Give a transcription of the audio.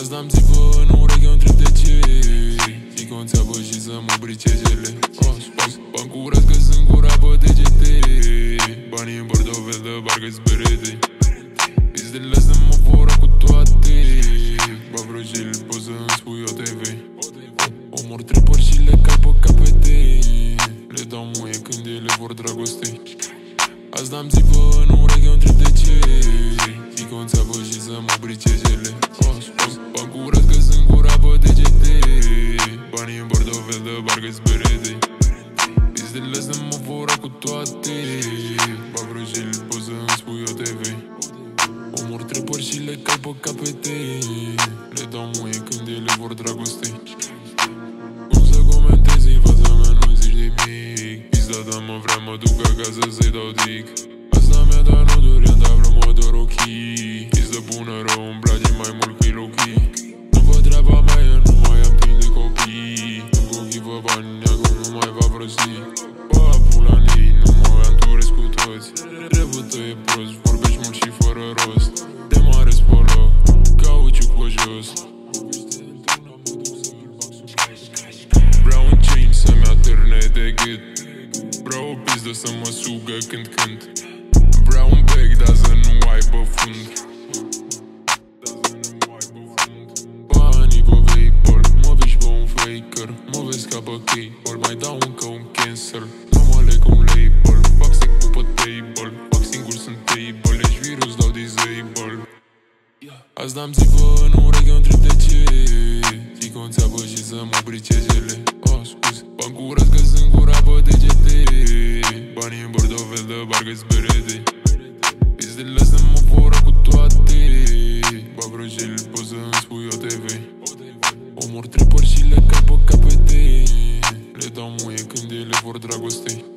Azi dam țipă în ureche, o întreb de ce zic o țeapă și să mă bricejele. Bani curați că sunt cu rapă degete, banii în portofelă parcă-s berete. Pizdele astea mă fură cu toate, ba vreo gel poți să-mi spui OTV. Omor trepări și le cal pe capete, le dau muie când ele vor dragoste. Azi dam țipă în ureche, o întreb de ce zic o țeapă și să mă bricejele. Bani curați că sunt cu rapă degete, banii în portofelă parcă-s berete. Pizdele astea mă fură cu toate, ba vreo gel poți să-mi spui OTV. Omor trepări și le cal pe capete, le dau muie când ele vor dragoste. Cum să comentezi în fața mea, nu zici nimic. Pizda ta mă vrea, mă duc acasă să-i dau dick. Asta mea, dar nu doream, dar vreau mă dor ochii. Pizdă bună rău, îmi place mai mult că-i low-key. Nu văd treaba mea, eu nu mai am timp de copii. Nu cu ochii vă bani, acum nu mai va prosti. Pa, pula nei, nu mă anturez cu toți. Rebută e prost, vorbești mult și fără rost. De mare spălă, cauciuc pe jos. Vreau un chain să-mi atârne de gât. Vreau o pizdă să mă sugă când cânt. Vreau un bag, dar să nu aibă fund. Banii pe Vapor, mă vezi pe un faker. Mă vezi ca pe K-Ball, mai dau încă un cancel. Nu mă leg un label, fac secul pe table. Fac singur, sunt table, ești virus, dau disable. Azi dam țipă în ureche, o întreb de ce zic o țeapă și să mă bricejele. Scuze, bani curați că sunt cu rapă degete, banii în portofelă parcă-s berete. Pizdele astea mă fură cu toate, ba vreo gel poți să-mi spui OTV. Omor trepări și le cal pe capete, le dau muie când ele vor dragoste.